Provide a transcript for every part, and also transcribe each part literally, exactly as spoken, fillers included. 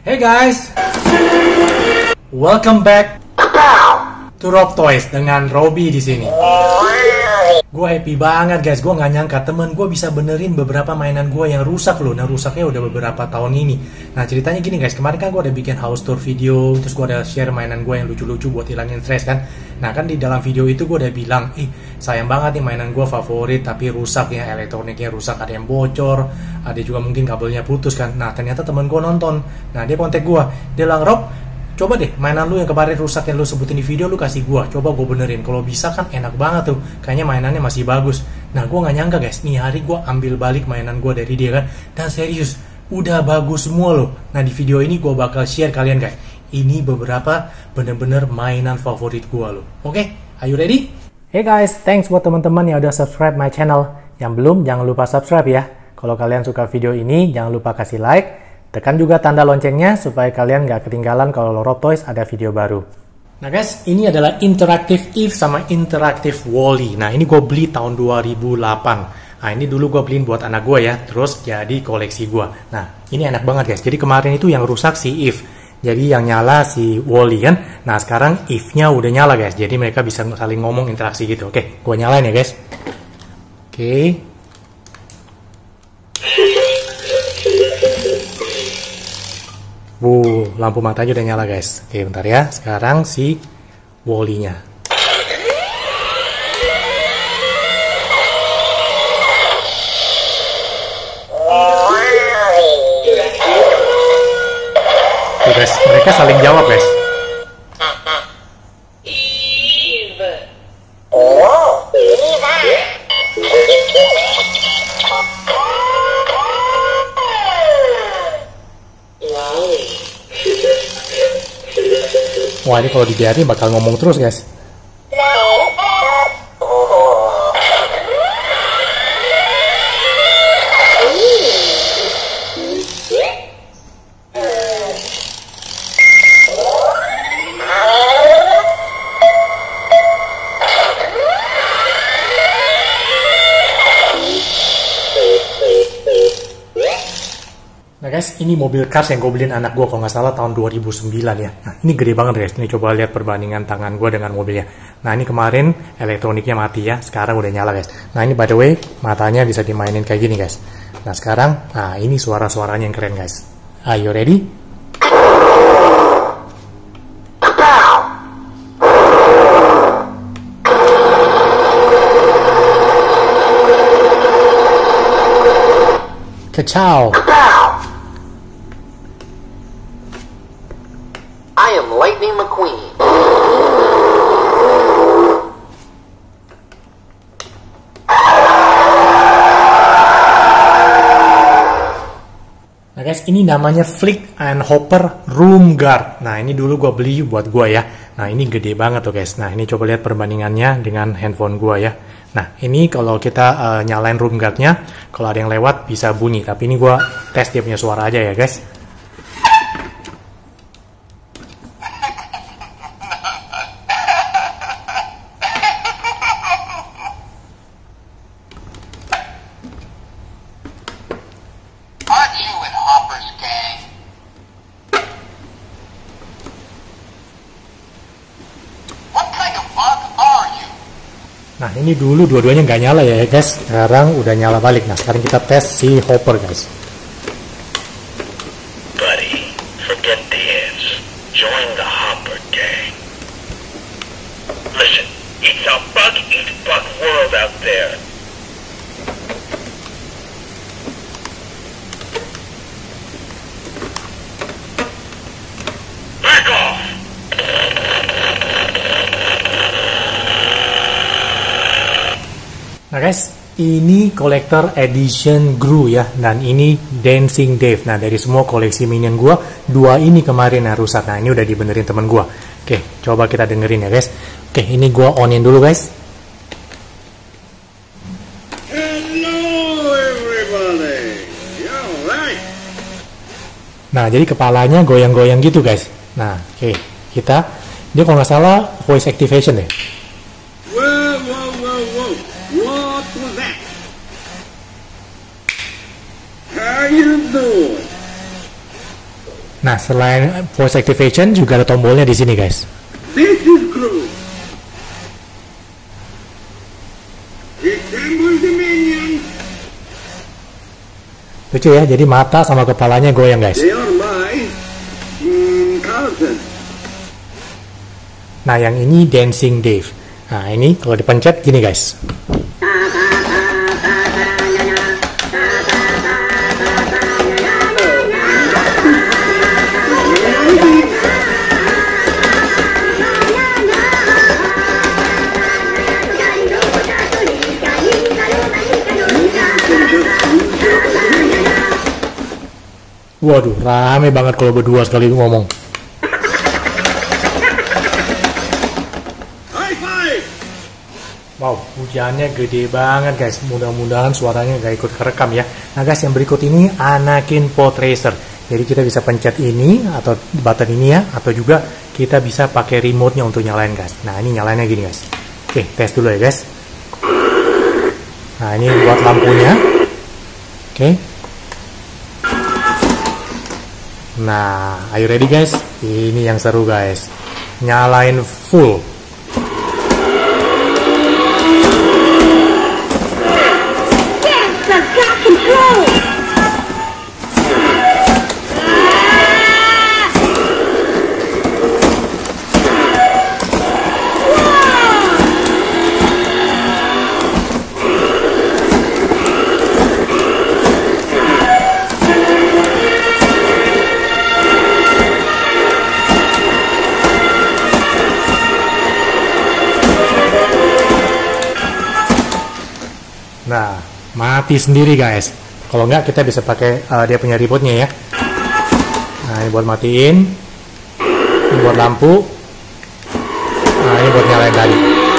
Hey guys, welcome back to Rob Toys dengan Robby di sini. Gue happy banget guys, gue nggak nyangka temen gue bisa benerin beberapa mainan gue yang rusak loh. Nah rusaknya udah beberapa tahun ini. Nah ceritanya gini guys, kemarin kan gue udah bikin house tour video, terus gue udah share mainan gue yang lucu-lucu buat hilangin stres kan. Nah kan di dalam video itu gue udah bilang, ih sayang banget nih mainan gue favorit tapi rusak ya, elektroniknya rusak, ada yang bocor, ada juga mungkin kabelnya putus kan. Nah ternyata temen gue nonton, nah dia kontak gue, dia bilang, Rob, coba deh mainan lu yang kemarin rusak yang lu sebutin di video lu kasih gua, coba gua benerin. Kalau bisa kan enak banget tuh, kayaknya mainannya masih bagus. Nah gua nggak nyangka guys, nih hari gua ambil balik mainan gua dari dia kan, dan serius udah bagus semua loh. Nah di video ini gua bakal share kalian guys, ini beberapa bener-bener mainan favorit gua loh. Oke, okay? Are you ready? Hey guys, thanks buat teman-teman yang udah subscribe my channel. Yang belum jangan lupa subscribe ya. Kalau kalian suka video ini jangan lupa kasih like. Tekan juga tanda loncengnya supaya kalian gak ketinggalan kalau Rob Toys ada video baru. Nah guys, ini adalah Interactive Eve sama Interactive Wall-E. Nah ini gue beli tahun dua ribu delapan. Nah ini dulu gue beliin buat anak gue ya, terus jadi koleksi gue. Nah ini enak banget guys, jadi kemarin itu yang rusak si Eve. Jadi yang nyala si Wall-E kan. Nah sekarang Eve-nya udah nyala guys, jadi mereka bisa saling ngomong interaksi gitu. Oke, gue nyalain ya guys. Oke. Wuh, lampu matanya udah nyala guys. Oke bentar ya, sekarang si Wall-E-nya. Tuh guys, mereka saling jawab guys. Wah ini kalau dibiarin bakal ngomong terus guys. Nah guys, ini mobil Cars yang gue beliin anak gue kalau nggak salah tahun dua ribu sembilan ya. Nah ini gede banget guys, ini coba lihat perbandingan tangan gue dengan mobilnya. Nah ini kemarin elektroniknya mati ya, sekarang udah nyala guys. Nah ini by the way, matanya bisa dimainin kayak gini guys. Nah sekarang, nah ini suara-suaranya yang keren guys. Are you ready? Kacau. I am Lightning McQueen. Nah guys, ini namanya Flick and Hopper Room Guard. Nah ini dulu gue beli buat gue ya. Nah ini gede banget tuh guys. Nah ini coba lihat perbandingannya dengan handphone gue ya. Nah ini kalau kita uh, nyalain room guardnya, kalau ada yang lewat bisa bunyi. Tapi ini gue tes dia punya suara aja ya guys. Nah ini dulu dua-duanya nggak nyala ya guys, sekarang udah nyala balik. Nah sekarang kita tes si Hopper guys. Buddy, forget the ants. Join the Hopper gang. Listen, it's a bug eat bug world out there. Back off. Nah guys, ini Collector Edition Gru ya, dan ini Dancing Dave. Nah dari semua koleksi minion gua, dua ini kemarin yang rusak. Nah ini udah dibenerin temen gua. Oke, coba kita dengerin ya guys. Oke, ini gua onin dulu guys. Hello everybody. You alright? Nah jadi kepalanya goyang-goyang gitu guys. Nah oke, kita dia kalau nggak salah voice activation deh. Whoa, whoa, whoa, whoa. What was that? How you doing? Nah Nah, selain voice activation juga ada tombolnya di sini, guys. This is Groot. Assemble the minions. Lucu ya, jadi mata sama kepalanya goyang, guys. They are my mm, cousin. Nah, yang ini Dancing Dave. Nah, ini kalau dipencet gini, guys. Waduh, rame banget kalau berdua sekali ngomong. High five. Wow, hujannya gede banget, guys. Mudah-mudahan suaranya gak ikut kerekam ya. Nah, guys, yang berikut ini Anakin Pod Racer. Jadi kita bisa pencet ini atau button ini ya, atau juga kita bisa pakai remote-nya untuk nyalain, guys. Nah, ini nyalainnya gini, guys. Oke, tes dulu ya, guys. Nah, ini buat lampunya. Oke. Nah, are you ready, guys? Ini yang seru, guys. Nyalain full. Yes, I've got control! Nah, mati sendiri, guys. Kalau nggak kita bisa pakai uh, dia punya remote-nya ya. Nah, ini buat matiin. Ini buat lampu. Nah, ini buat nyalain tadi.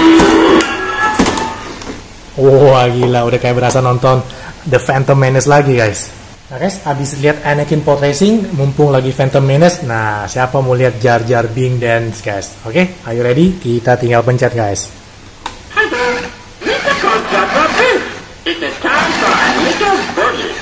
Wah, gila, udah kayak berasa nonton The Phantom Menace lagi, guys. Nah, guys, habis lihat Anakin Pod Racing, mumpung lagi Phantom Menace, nah, siapa mau lihat Jar Jar Binks dance, guys? Oke, okay, are you ready? Kita tinggal pencet, guys. Hi there. This is Concept of This. It is time for a little boogie.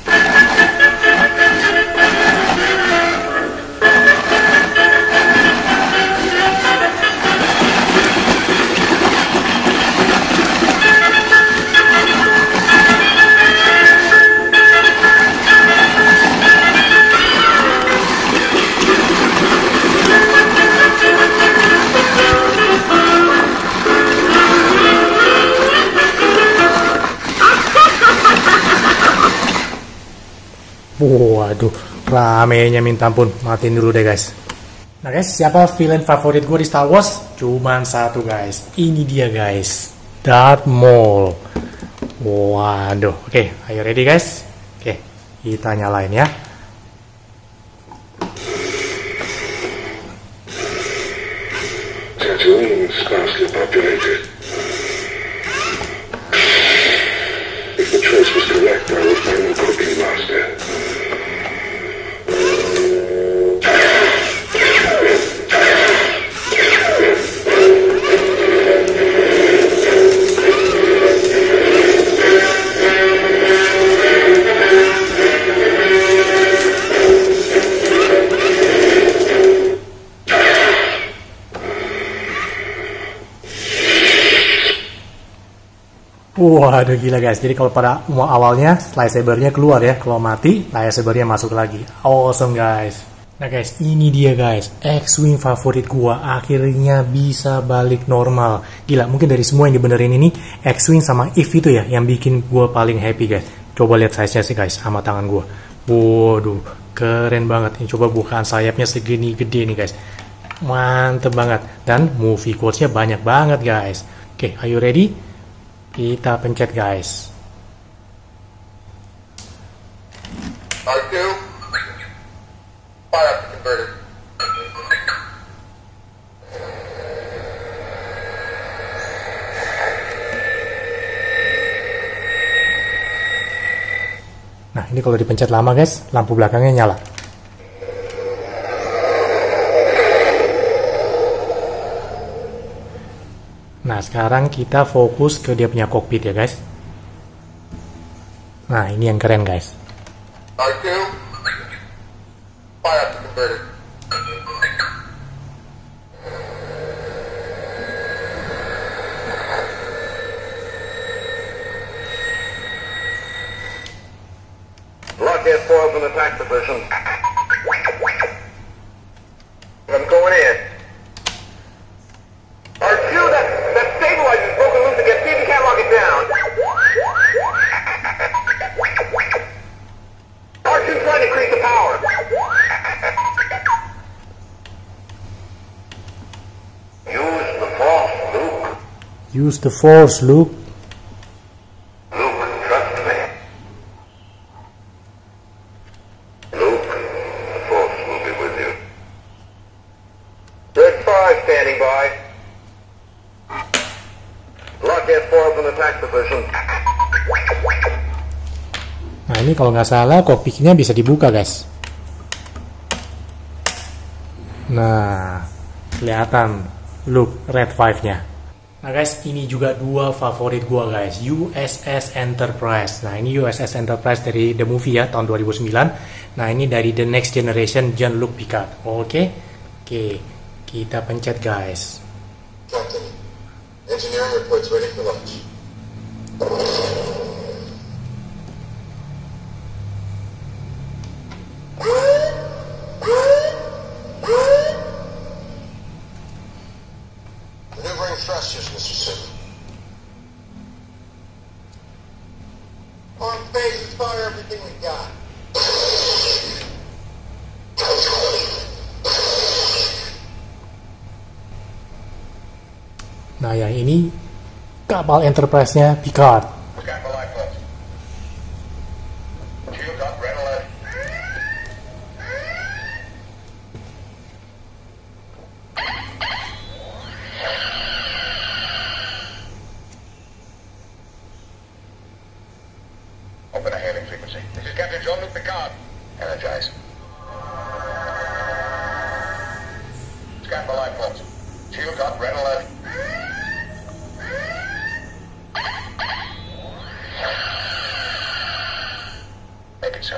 Waduh, ramenya minta ampun. Matiin dulu deh, guys. Nah, guys, siapa villain favorit gue di Star Wars? Cuman satu, guys. Ini dia, guys. Darth Maul. Waduh. Oke, okay, are you ready, guys? Oke, okay, kita nyalain ya. Tatooine is sparsely populated. If the choice was correct, I would find a cooking master. Waduh, gila, guys. Jadi kalau pada awalnya lightsabernya keluar ya, kalau mati lightsabernya masuk lagi. Awesome, guys. Nah, guys, ini dia, guys. X-Wing favorit gua akhirnya bisa balik normal. Gila, mungkin dari semua yang dibenerin ini X-Wing sama Eve itu ya yang bikin gua paling happy, guys. Coba lihat size-nya sih, guys, sama tangan gua. Waduh, keren banget. Ini coba bukaan sayapnya segini gede nih, guys. Mantep banget. Dan movie quotes-nya banyak banget, guys. Oke, are you ready? Kita pencet, guys. R two. Fire up the converter. Nah, ini kalau dipencet lama, guys, lampu belakangnya nyala. Nah, sekarang kita fokus ke dia punya kokpit ya, guys. Nah, ini yang keren, guys. R two. Fire up the converter. Lockheed four in attack position. I'm going in. R two, that, that stabilizer's broken loose again. See if you can't lock it down. R two, trying to increase the power. Use the force, Luke. Use the force, Luke. Luke, trust me. Luke, the force will be with you. Red five standing by. Lockheed four in attack position. Nah ini kalau nggak salah cockpitnya bisa dibuka guys. Nah kelihatan look red five-nya. Nah guys, ini juga dua favorit gua guys, U S S Enterprise. Nah ini U S S Enterprise dari The Movie ya, tahun dua ribu sembilan. Nah ini dari The Next Generation, Jean-Luc Picard. Oke, oke, kita pencet guys. Captain, engineering reports ready for launch. Maneuvering thrusters, Mister Simmons. On base, fire everything we got. Nah yang ini kapal Enterprise-nya Picard. Scan for life force. Shield up, red alert. Open a hailing frequency. This is Captain Jean-Luc Picard. Energize. Scan for life force. Shield up, red alert. Make it so.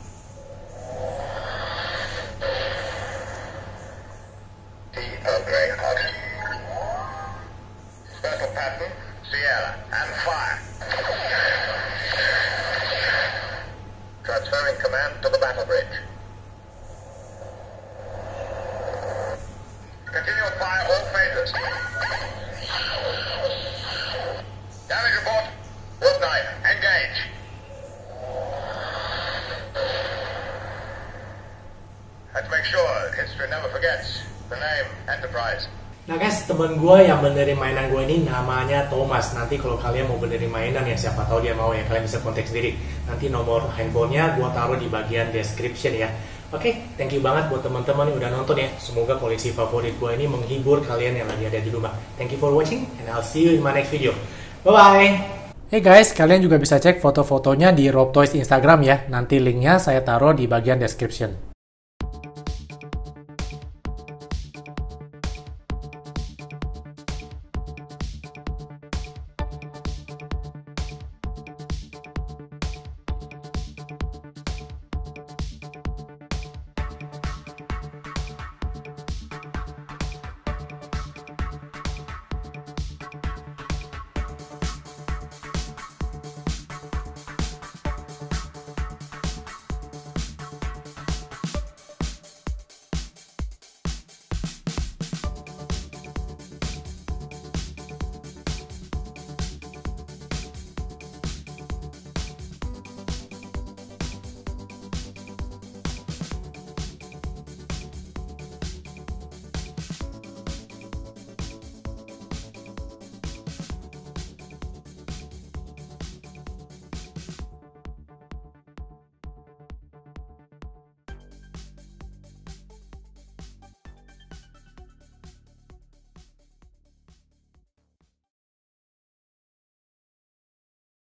T. Earl Grey hug. Special pattern, Sierra, and fire. Transferring command to the battle bridge. Continue to fire all phases. Damage report. Wolf Knight, engage. Let's make sure history never forgets the name Enterprise. Nah guys, temen gue yang benerin mainan gue ini namanya Thomas. Nanti kalau kalian mau benerin mainan ya siapa tahu dia mau ya, kalian bisa kontak sendiri. Nanti nomor handphonenya gue taruh di bagian description ya. Oke, okay, thank you banget buat teman-teman yang udah nonton ya. Semoga koleksi favorit gue ini menghibur kalian yang lagi ada di rumah. Thank you for watching and I'll see you in my next video. Bye bye. Hey guys, kalian juga bisa cek foto-fotonya di Rob Toys Instagram ya. Nanti linknya saya taruh di bagian description.